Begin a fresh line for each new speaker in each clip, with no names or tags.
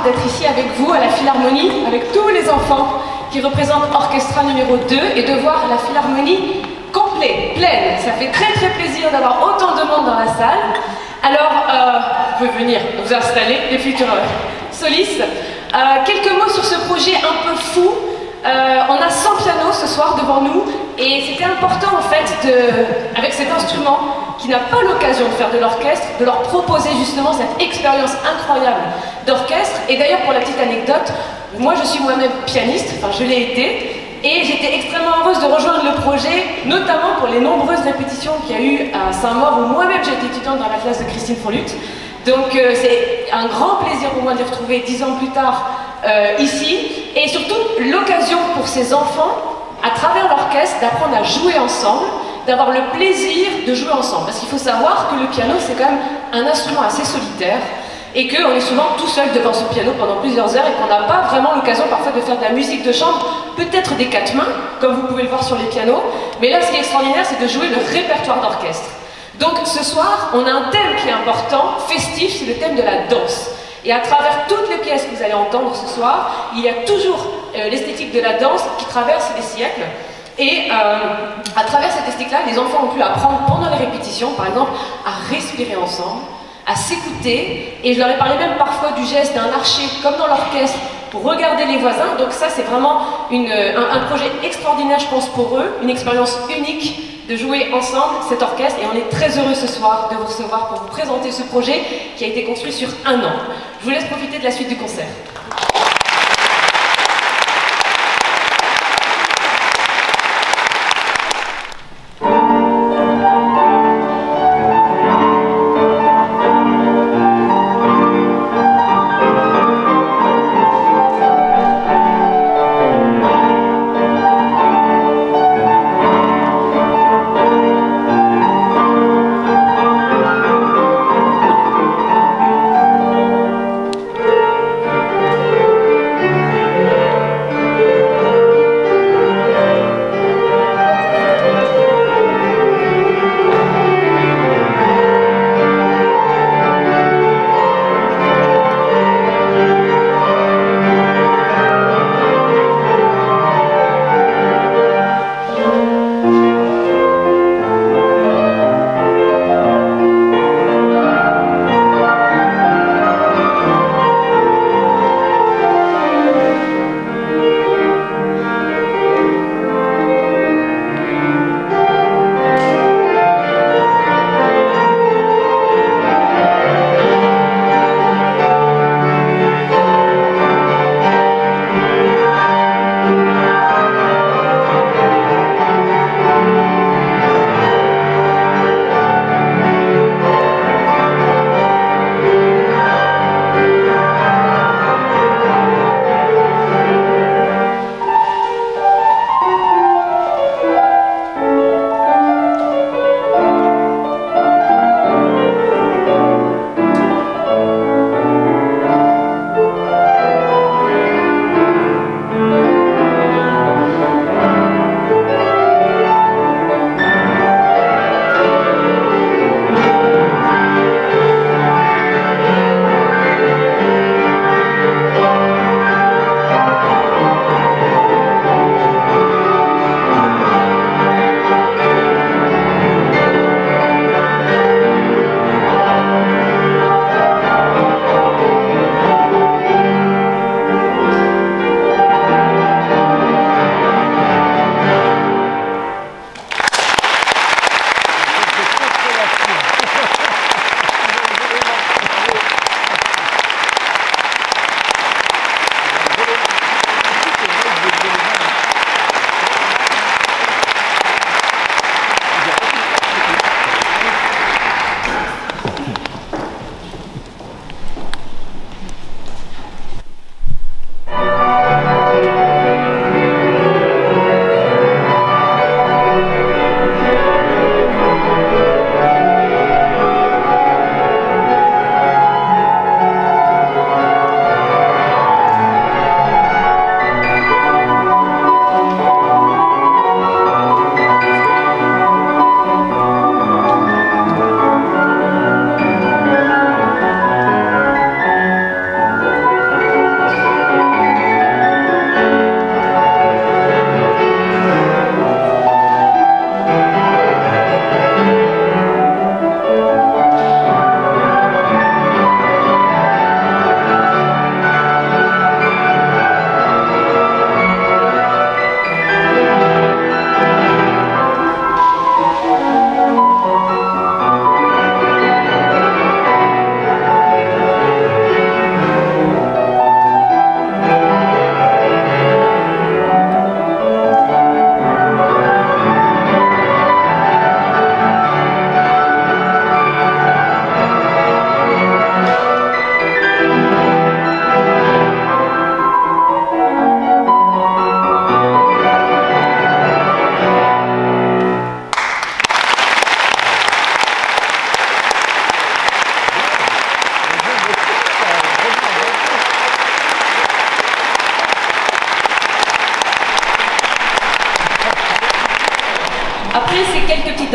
d'être ici avec vous à la Philharmonie, avec tous les enfants qui représentent Orchestra numéro 2 et de voir la Philharmonie complète, pleine. Ça fait très très plaisir d'avoir autant de monde dans la salle. Alors, vous pouvez venir vous installer, les futurs solistes. Quelques mots sur ce projet un peu fou. On a 100 pianos ce soir devant nous et c'était important en fait, avec cet instrument qui n'a pas l'occasion de faire de l'orchestre, de leur proposer justement cette expérience incroyable d'orchestre. Et d'ailleurs, pour la petite anecdote, moi je suis moi-même pianiste, enfin je l'ai été, et j'étais extrêmement heureuse de rejoindre le projet, notamment pour les nombreuses répétitions qu'il y a eu à Saint-Maur, où moi-même j'étais étudiante dans la classe de Christine Fonlut. Donc c'est un grand plaisir pour moi de les retrouver 10 ans plus tard ici, et surtout l'occasion pour ces enfants, à travers l'orchestre, d'apprendre à jouer ensemble, d'avoir le plaisir de jouer ensemble. Parce qu'il faut savoir que le piano, c'est quand même un instrument assez solitaire, et qu'on est souvent tout seul devant ce piano pendant plusieurs heures, et qu'on n'a pas vraiment l'occasion parfois de faire de la musique de chambre, peut-être des quatre mains, comme vous pouvez le voir sur les pianos, mais là ce qui est extraordinaire, c'est de jouer le répertoire d'orchestre. Donc ce soir, on a un thème qui est important, festif, c'est le thème de la danse. Et à travers toutes les pièces que vous allez entendre ce soir, il y a toujours l'esthétique de la danse qui traverse les siècles. Et à travers cette esthétique-là, les enfants ont pu apprendre pendant les répétitions, par exemple, à respirer ensemble, à s'écouter. Et je leur ai parlé même parfois du geste d'un archer, comme dans l'orchestre, pour regarder les voisins. Donc ça, c'est vraiment un projet extraordinaire, je pense, pour eux, une expérience unique de jouer ensemble cet orchestre, et on est très heureux ce soir de vous recevoir pour vous présenter ce projet qui a été construit sur 1 an. Je vous laisse profiter de la suite du concert.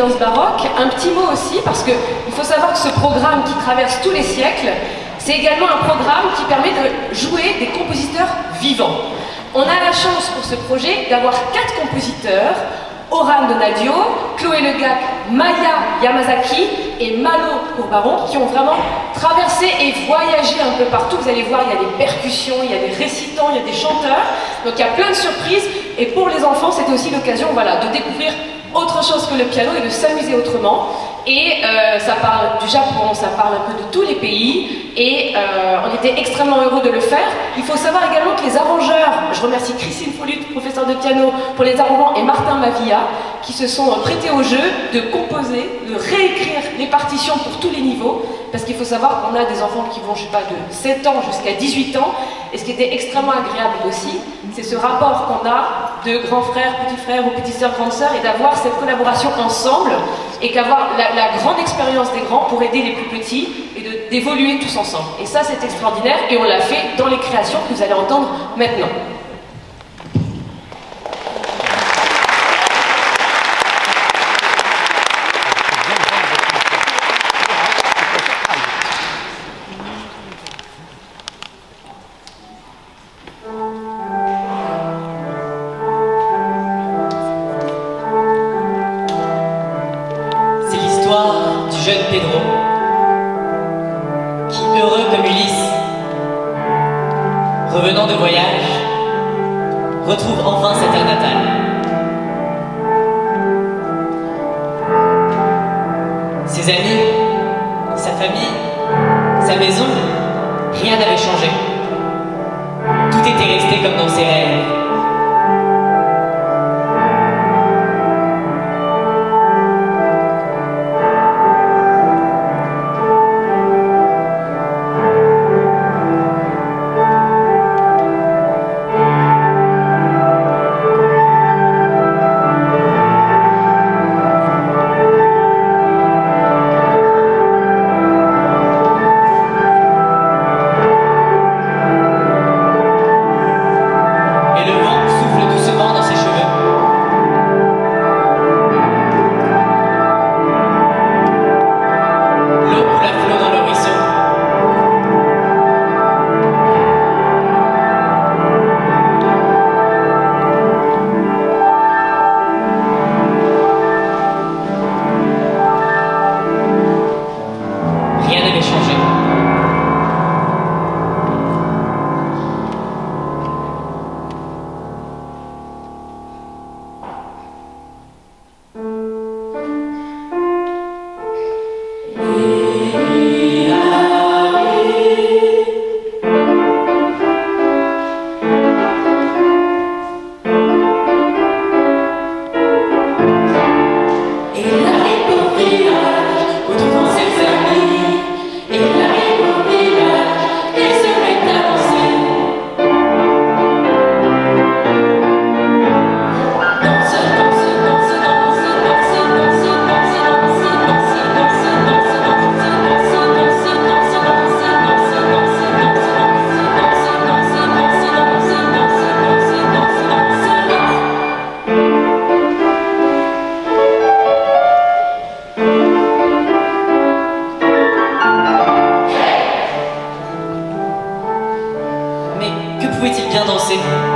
danses baroques. Un petit mot aussi, parce qu'il faut savoir que ce programme qui traverse tous les siècles, c'est également un programme qui permet de jouer des compositeurs vivants. On a la chance pour ce projet d'avoir 4 compositeurs, Oran Donadio, Chloé Legac, Maya Yamazaki et Malo Courbaron, qui ont vraiment traversé et voyagé un peu partout. Vous allez voir, il y a des percussions, il y a des récitants, il y a des chanteurs. Donc il y a plein de surprises. Et pour les enfants, c'était aussi l'occasion, voilà, de découvrir autre chose que le piano et de s'amuser autrement. Et ça parle du Japon, ça parle un peu de tous les pays. Et on était extrêmement heureux de le faire. Il faut savoir également que les arrangeurs, je remercie Christine Follut, professeure de piano, pour les arrangements, et Martin Mavilla, qui se sont prêtés au jeu de composer, de réécrire les partitions pour tous les niveaux. Parce qu'il faut savoir qu'on a des enfants qui vont, je sais pas, de 7 ans jusqu'à 18 ans. Et ce qui était extrêmement agréable aussi, c'est ce rapport qu'on a de grands frères, petits frères ou petites sœurs, grandes sœurs, et d'avoir cette collaboration ensemble, et qu'avoir la grande expérience des grands pour aider les plus petits, et d'évoluer tous ensemble. Et ça, c'est extraordinaire, et on l'a fait dans les créations que vous allez entendre maintenant.
Jeune Pedro, qui, heureux comme Ulysse, revenant de voyage, retrouve enfin sa terre natale. Ses amis, sa famille, sa maison, rien n'avait changé. Tout était resté comme dans ses rêves. Pouvait-il bien danser?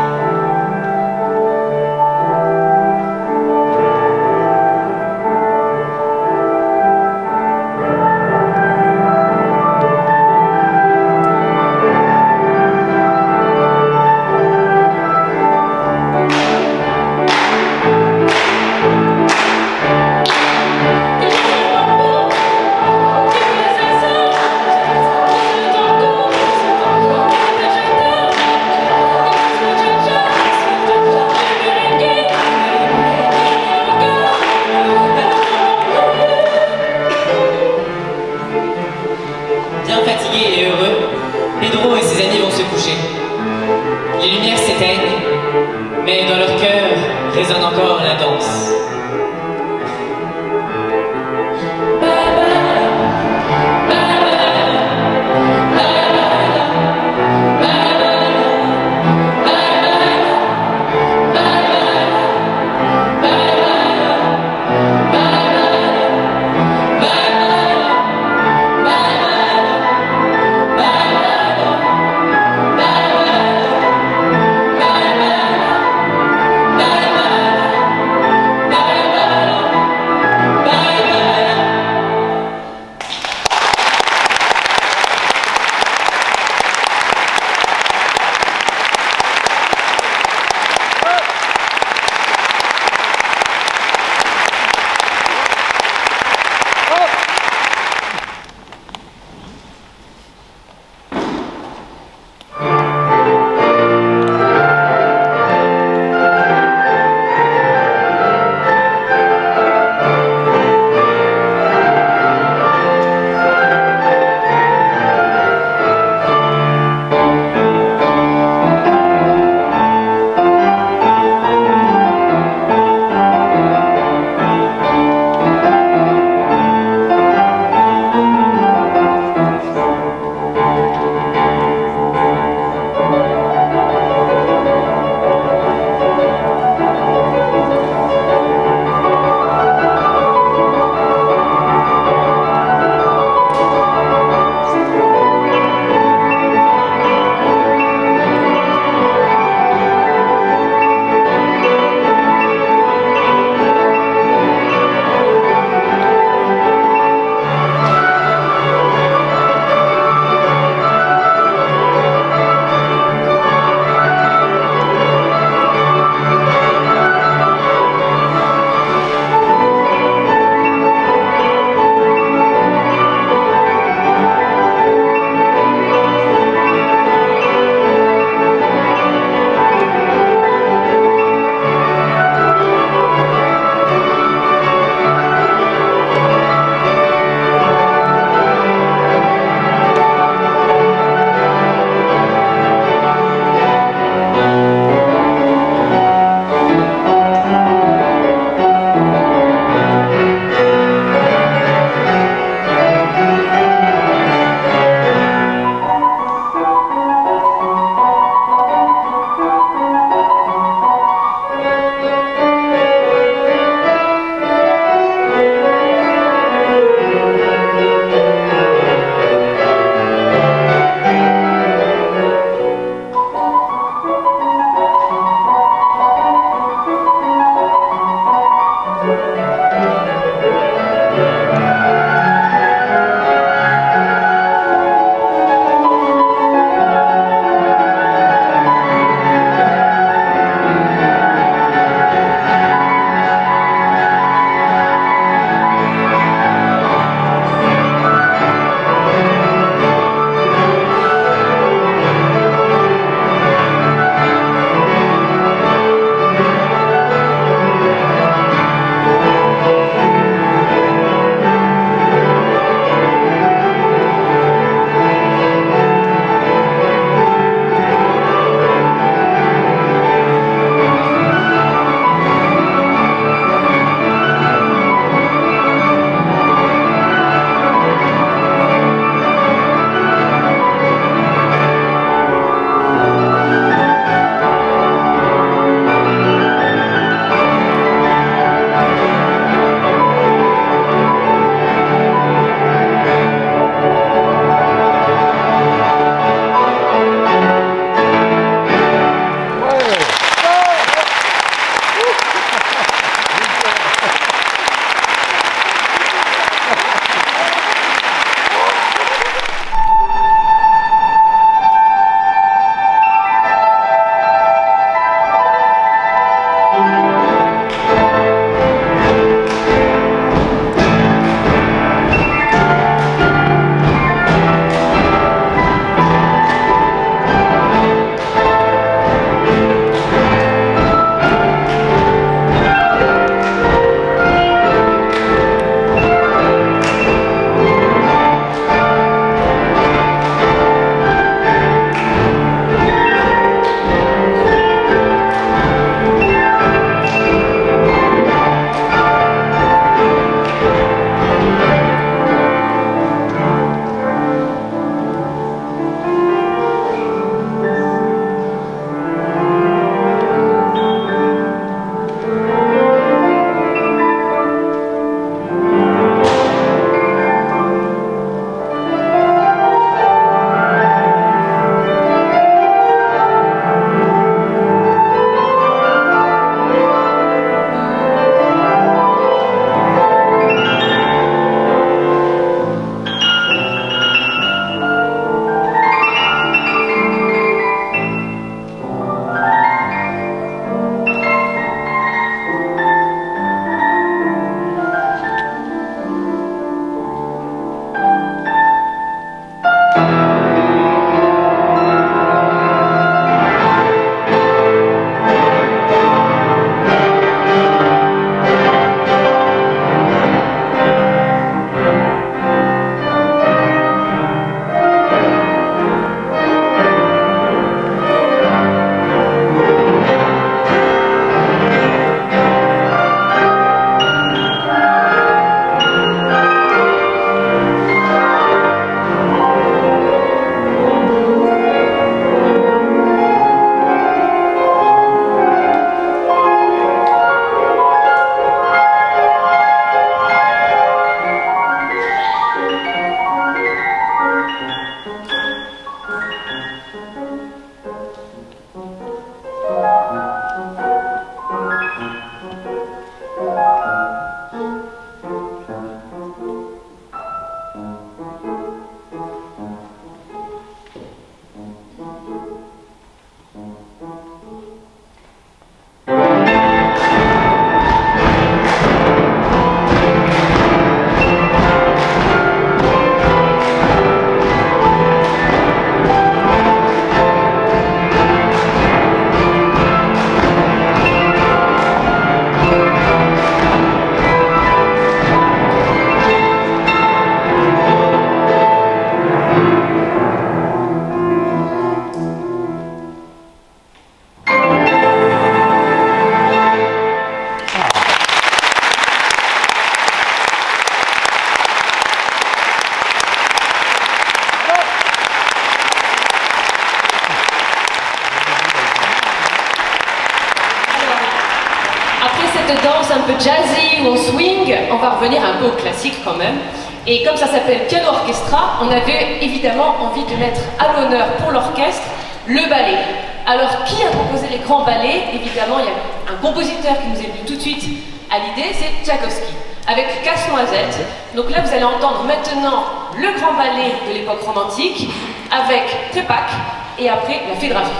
Bien fatigué et heureux, Pedro et ses amis vont se coucher. Les lumières s'éteignent, mais dans leur cœur résonne encore la danse.
on swing, on va revenir un peu au classique quand même. Et comme ça s'appelle piano orchestra, on avait évidemment envie de mettre à l'honneur pour l'orchestre le ballet. Alors qui a composé les grands ballets? Évidemment, il y a un compositeur qui nous est venu tout de suite à l'idée, c'est Tchaïkovski, avec Casse-Noisette. Donc là, vous allez entendre maintenant le grand ballet de l'époque romantique, avec Trepak, et après la Fée de Ravi.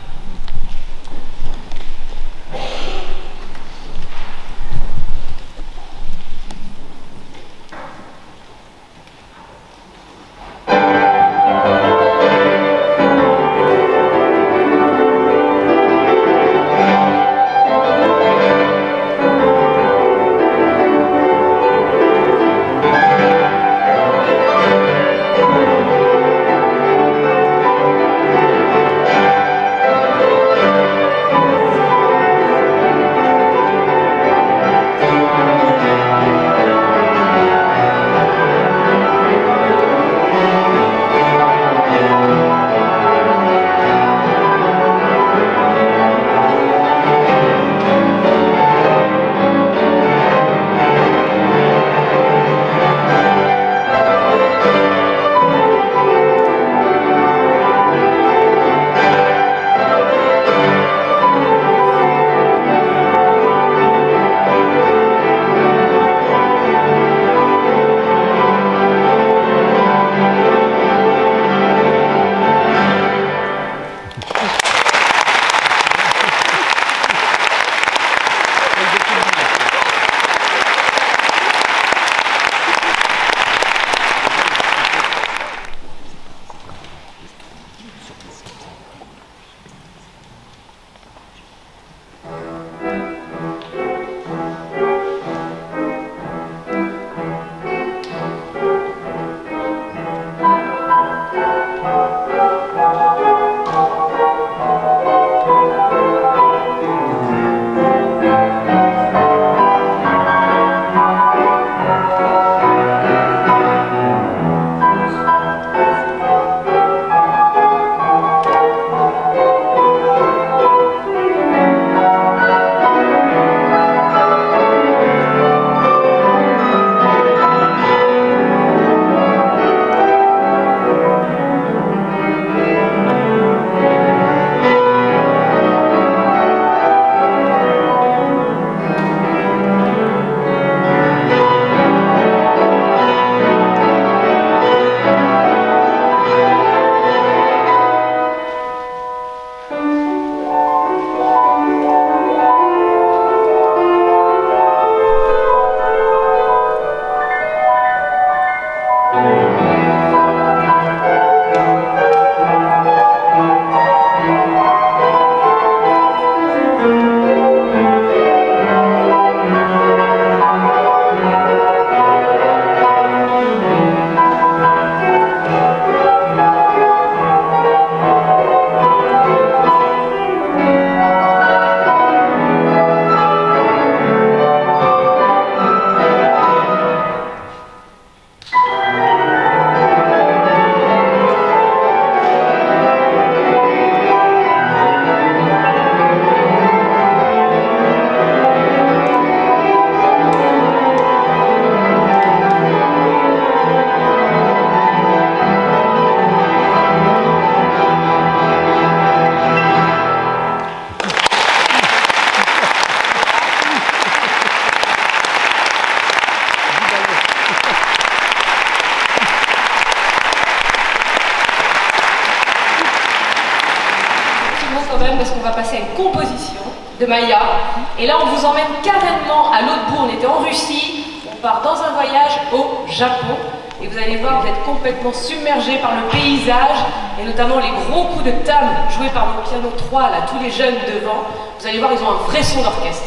Parce qu'on va passer à une composition de Maya. Et là, on vous emmène carrément à l'autre bout. On était en Russie, on part dans un voyage au Japon. Et vous allez voir, vous êtes complètement submergés par le paysage, et notamment les gros coups de table joués par le piano 3, là, tous les jeunes devant. Vous allez voir, ils ont un vrai son d'orchestre.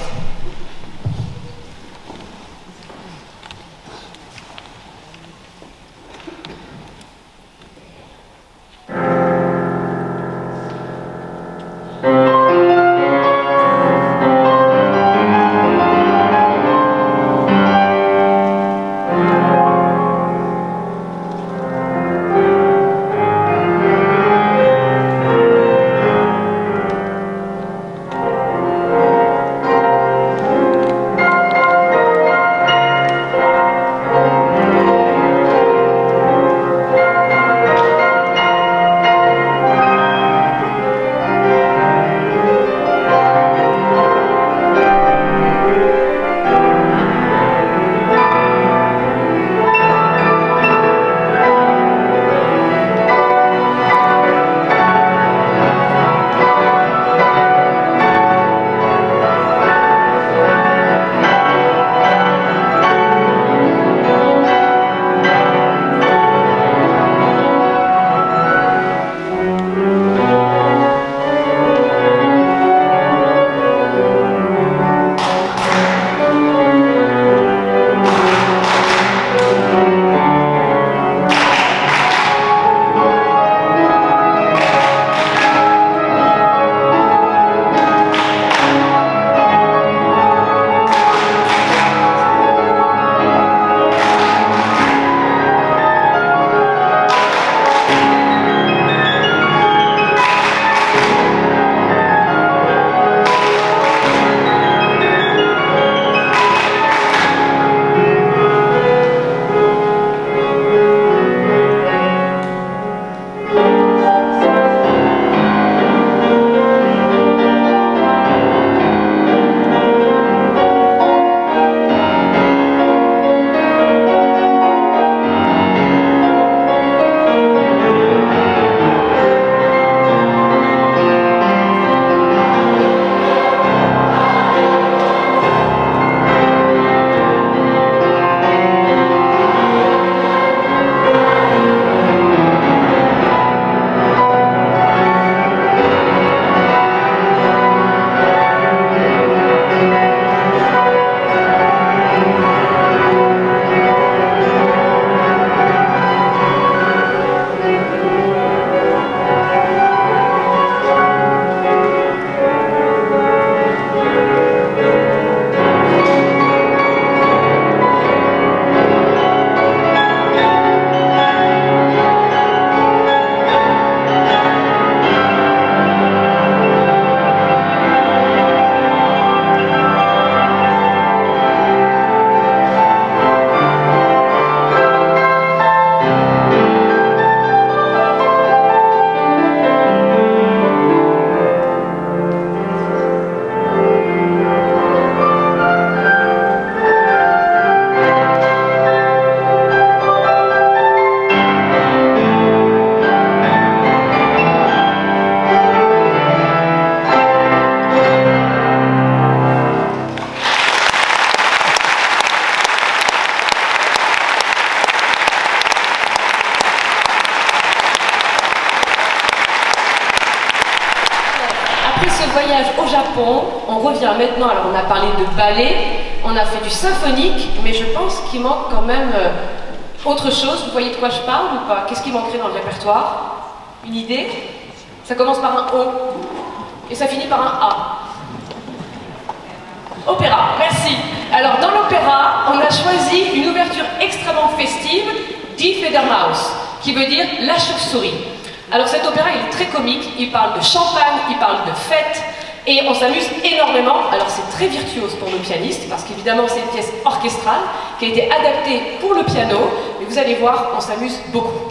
Japon, on revient maintenant, alors on a parlé de ballet, on a fait du symphonique, mais je pense qu'il manque quand même autre chose. Vous voyez de quoi je parle ou pas? Qu'est-ce qui manquerait dans le répertoire? Une idée? Ça commence par un O et ça finit par un A. Opéra, merci. Alors dans l'opéra, on a choisi une ouverture extrêmement festive, Die Fledermaus, qui veut dire la chauve-souris. Alors cet opéra, il est très comique, il parle de champagne, il parle de fête, et on s'amuse énormément. Alors c'est très virtuose pour nos pianistes, parce qu'évidemment c'est une pièce orchestrale qui a été adaptée pour le piano, mais vous allez voir, on s'amuse beaucoup.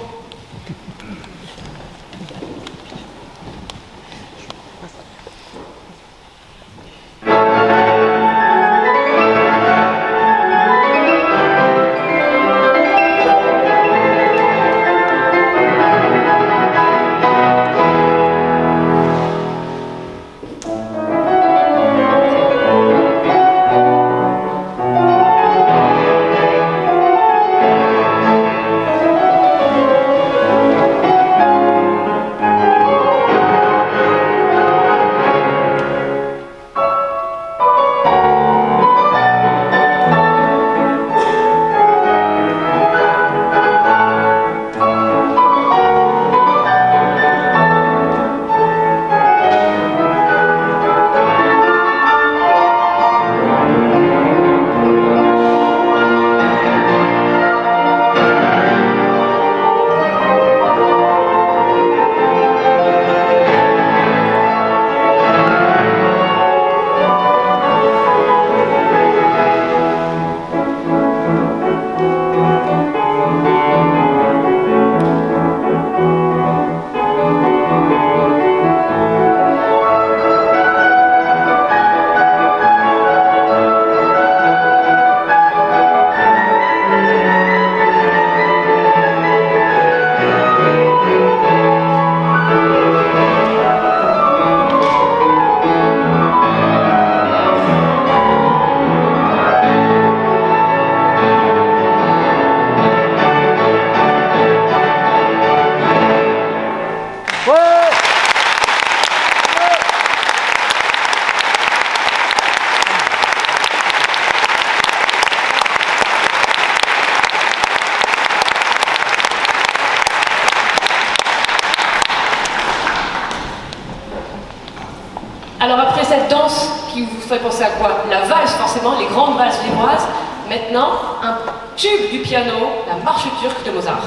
Alors après cette danse qui vous fait penser à quoi? La valse forcément, les grandes valses lilloises. Maintenant, un tube du piano, la marche turque de Mozart.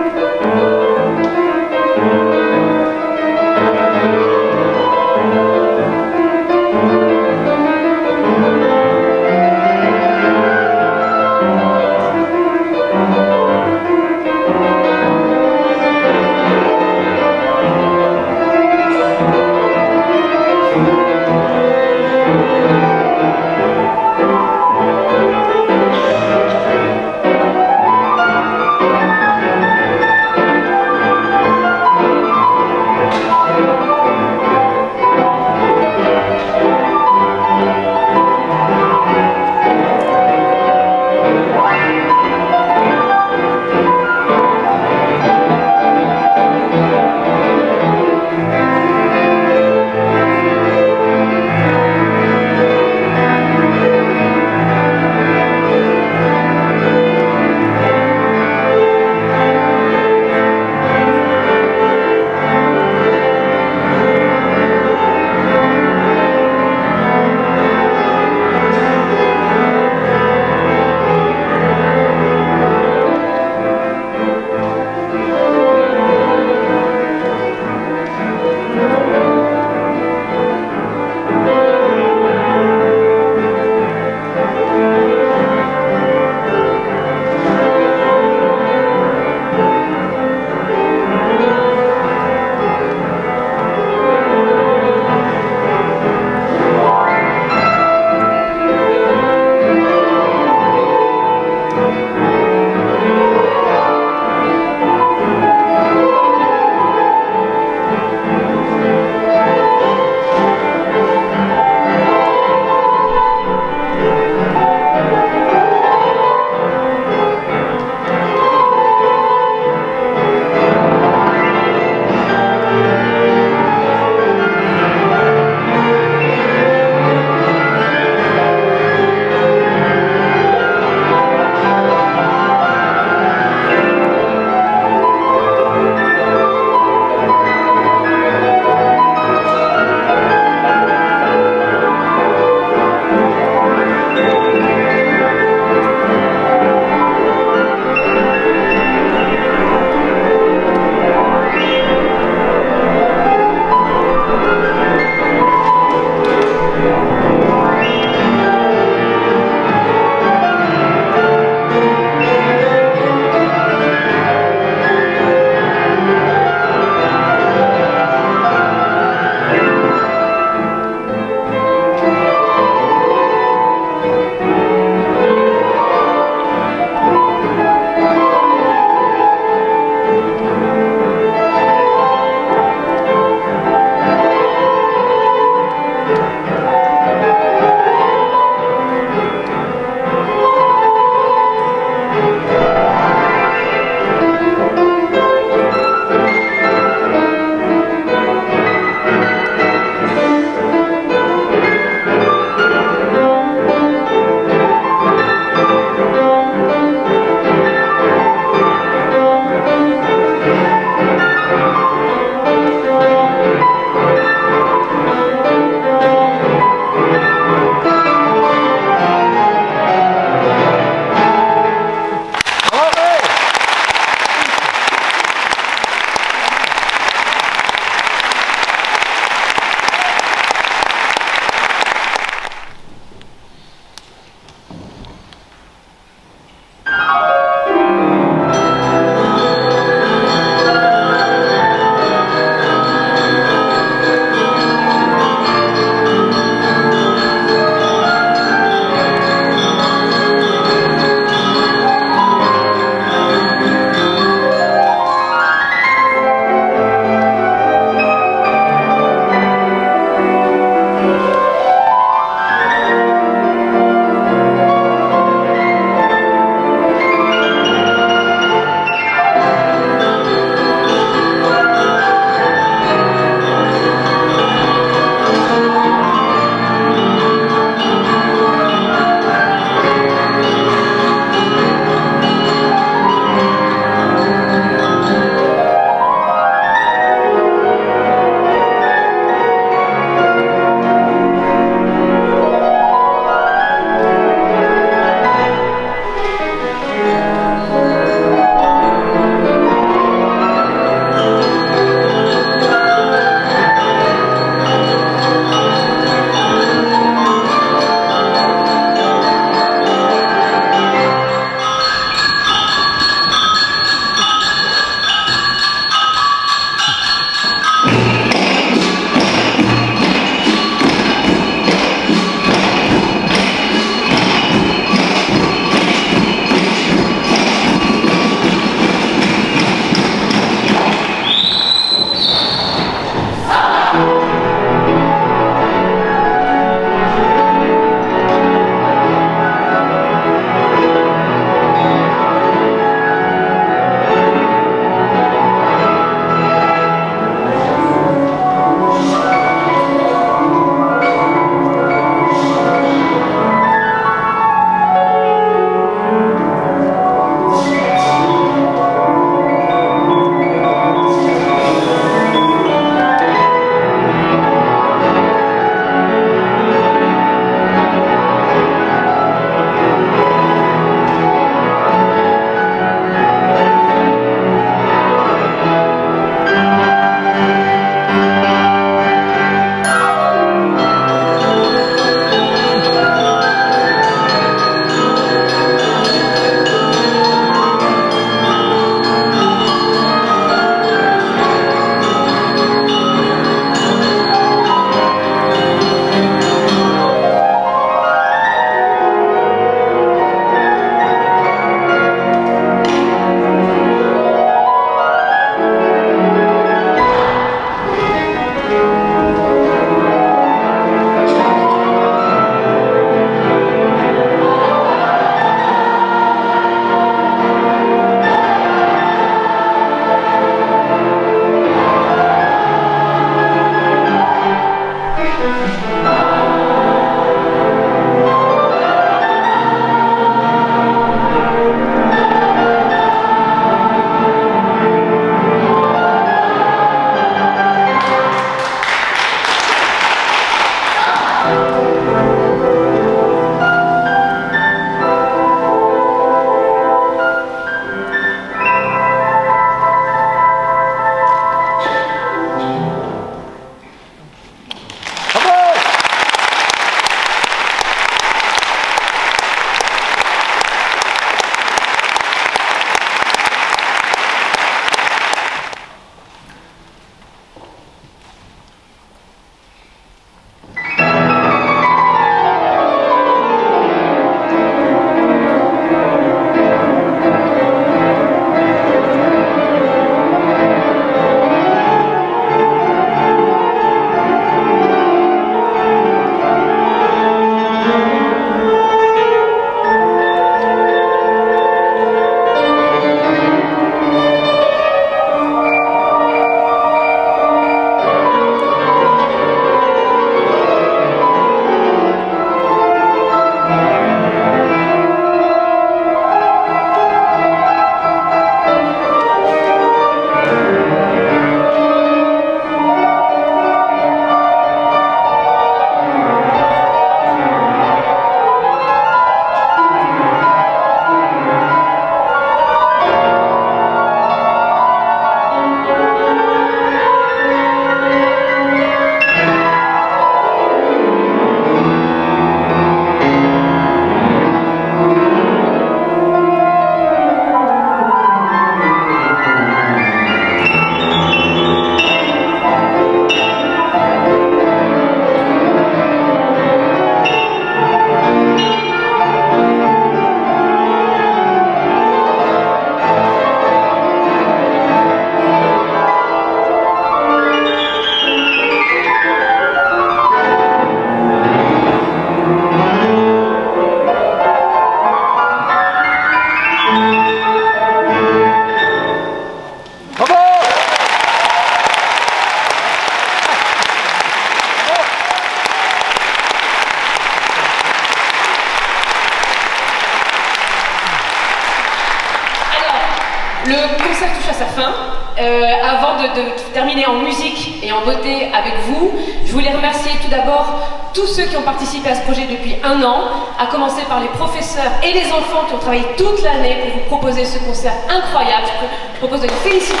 sa fin. Avant de terminer en musique et en beauté avec vous, je voulais remercier tout d'abord tous ceux qui ont participé à ce projet depuis 1 an, à commencer par les professeurs et les enfants qui ont travaillé toute l'année pour vous proposer ce concert incroyable. Je propose de les féliciter.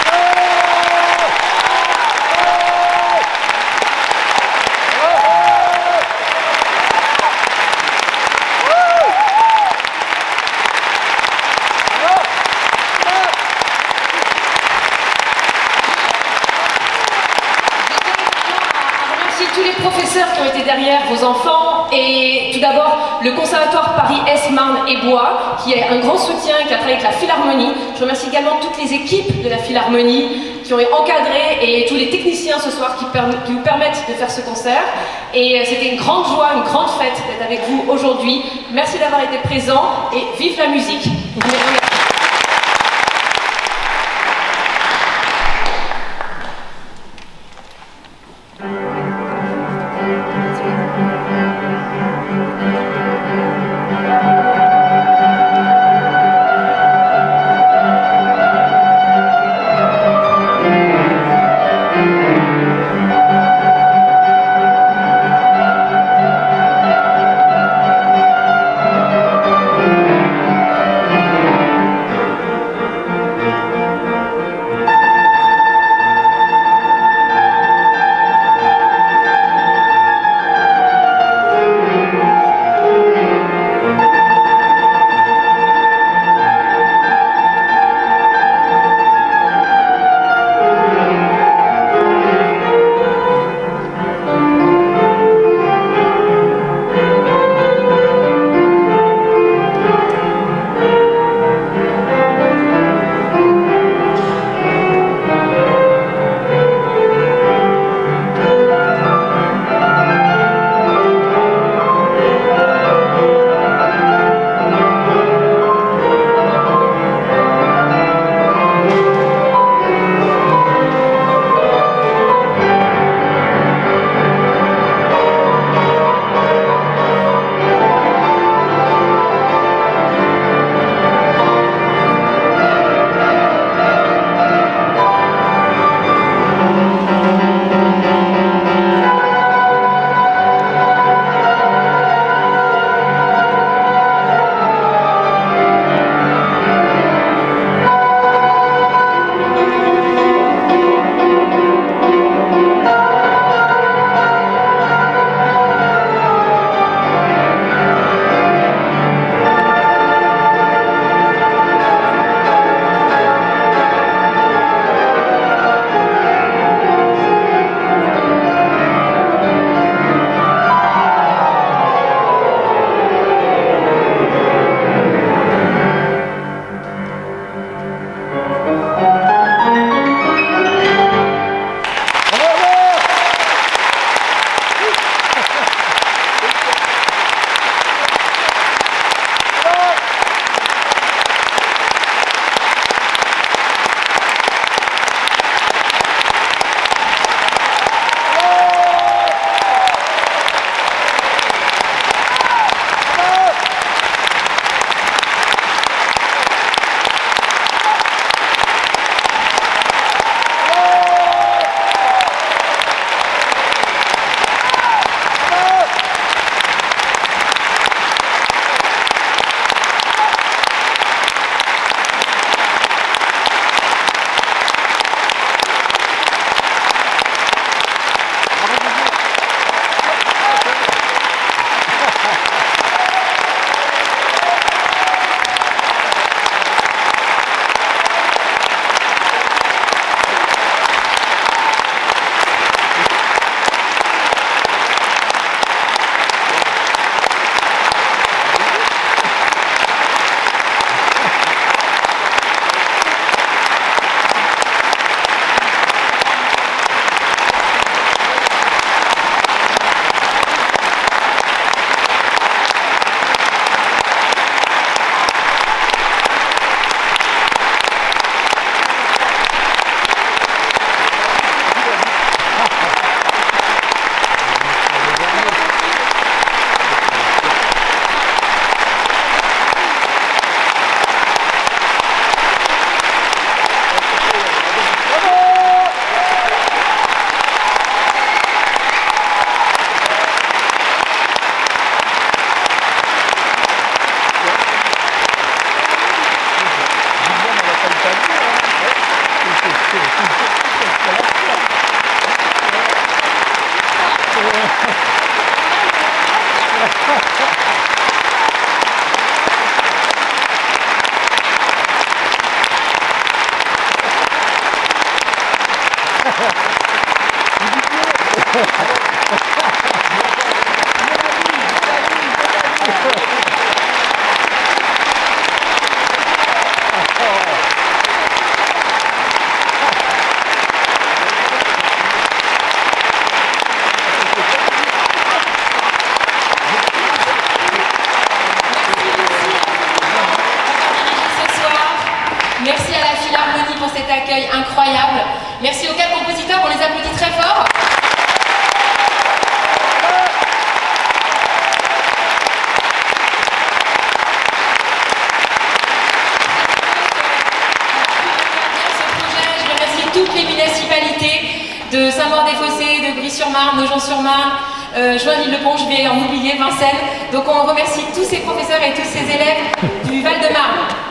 Tous les professeurs qui ont été derrière vos enfants et tout d'abord le Conservatoire Paris-Est, Marne et Bois qui est un grand soutien et qui a travaillé avec la Philharmonie. Je remercie également toutes les équipes de la Philharmonie qui ont encadré et tous les techniciens ce soir qui nous permettent de faire ce concert. Et c'était une grande joie, une grande fête d'être avec vous aujourd'hui. Merci d'avoir été présents et vive la musique.
Merci aux 4 compositeurs, on les applaudit très fort. Je remercie toutes les municipalités de Saint-Maur-des-Fossés, de Gris-sur-Marne, Nogent-sur-Marne, Joinville-le-Pont, je vais en oublier, Vincennes. Donc on remercie tous ces professeurs et tous ces élèves du Val-de-Marne.